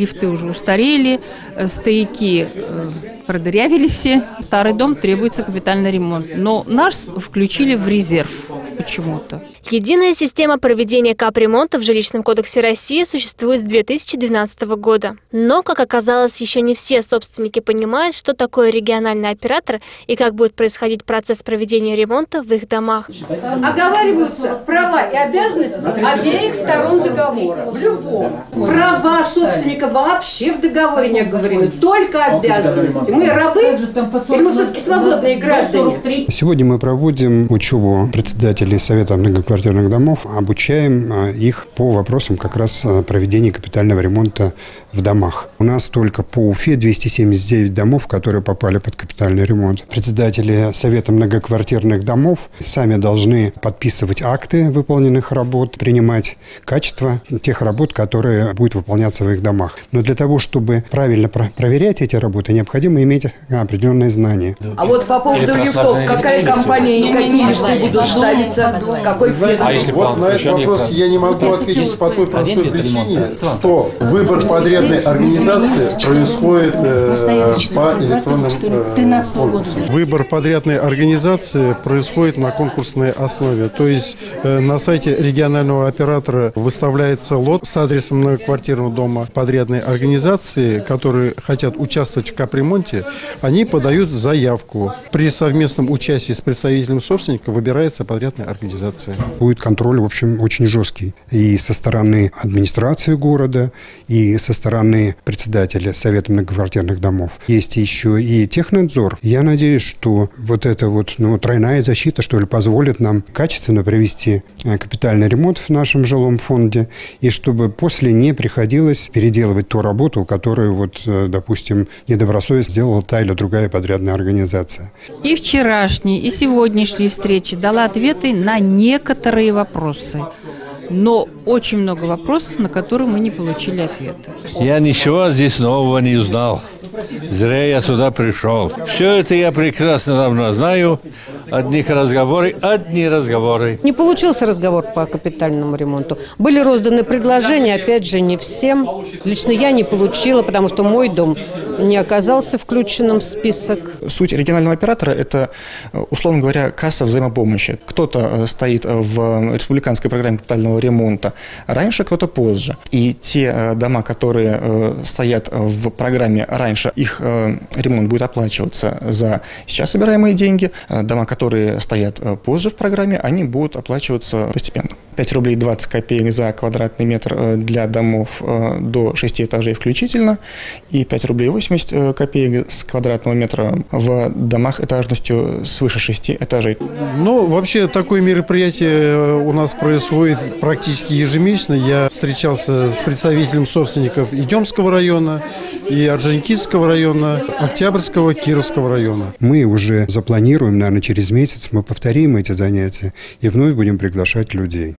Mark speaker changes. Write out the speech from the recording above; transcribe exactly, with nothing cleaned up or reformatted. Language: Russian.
Speaker 1: лифты уже устарели, стояки продырявились. Старый дом, требуется капитальный ремонт. Но наш включили в резерв почему-то.
Speaker 2: Единая система проведения капремонта в Жилищном кодексе России существует с две тысячи двенадцатого года. Но, как оказалось, еще не все собственники понимают, что такое региональный оператор и как будет происходить процесс проведения ремонта в их домах.
Speaker 3: Оговариваются права и обязанности обеих сторон договора. В любом. Права собственника вообще в договоре не оговорены, только обязанности. Мы рабы или мы все-таки свободные граждане?
Speaker 4: Сегодня мы проводим учебу председателей Совета многоквартирных домов, обучаем их по вопросам как раз проведения капитального ремонта в домах. У нас только по Уфе двести семьдесят девять домов, которые попали под капитальный ремонт. Председатели Совета многоквартирных домов сами должны подписывать акты выполненных работ, принимать качество тех работ, которые будут выполняться в их домах. Но для того, чтобы правильно про проверять эти работы, необходимо иметь определенные знания.
Speaker 3: А вот по поводу лифтов, какая компания и какие лифты будут ставиться, какой
Speaker 5: Знаете, а вот на этот вопрос я не могу ответить по той простой причине, что выбор подрядной организации происходит э, по электронным э,
Speaker 6: Выбор подрядной организации происходит на конкурсной основе. То есть э, на сайте регионального оператора выставляется лот с адресом многоквартирного дома подрядной организации, которые хотят участвовать в капремонте. Они подают заявку. При совместном участии с представителем собственника выбирается подрядная организация.
Speaker 4: Будет контроль, в общем, очень жесткий. И со стороны администрации города, и со стороны председателя Совета многоквартирных домов. Есть еще и технадзор. Я надеюсь, что вот эта вот ну, тройная защита, что ли, позволит нам качественно провести капитальный ремонт в нашем жилом фонде, и чтобы после не приходилось переделывать ту работу, которую, вот, допустим, недобросовестно сделала та или другая подрядная организация.
Speaker 1: И вчерашние, и сегодняшние встречи дала ответы на некоторые вопросы. Но очень много вопросов, на которые мы не получили ответа.
Speaker 7: Я ничего здесь нового не узнал. Зря я сюда пришел. Все это я прекрасно давно знаю. Одних разговоры, одни разговоры.
Speaker 8: Не получился разговор по капитальному ремонту. Были розданы предложения, опять же, не всем. Лично я не получила, потому что мой дом не оказался включенным в список.
Speaker 9: Суть регионального оператора – это, условно говоря, касса взаимопомощи. Кто-то стоит в республиканской программе капитального ремонта раньше, кто-то позже. И те дома, которые стоят в программе раньше, их ремонт будет оплачиваться за сейчас собираемые деньги. Дома, которые стоят позже в программе, они будут оплачиваться постепенно. пять рублей двадцать копеек за квадратный метр для домов до шести этажей включительно и пять рублей восемьдесят копеек с квадратного метра в домах этажностью свыше шести этажей.
Speaker 6: Ну, вообще, такое мероприятие у нас происходит практически ежемесячно. Я встречался с представителем собственников и Демского района, и Орджоникидзевского района, Октябрьского, Кировского района.
Speaker 4: Мы уже запланируем, наверное, через месяц мы повторим эти занятия и вновь будем приглашать людей.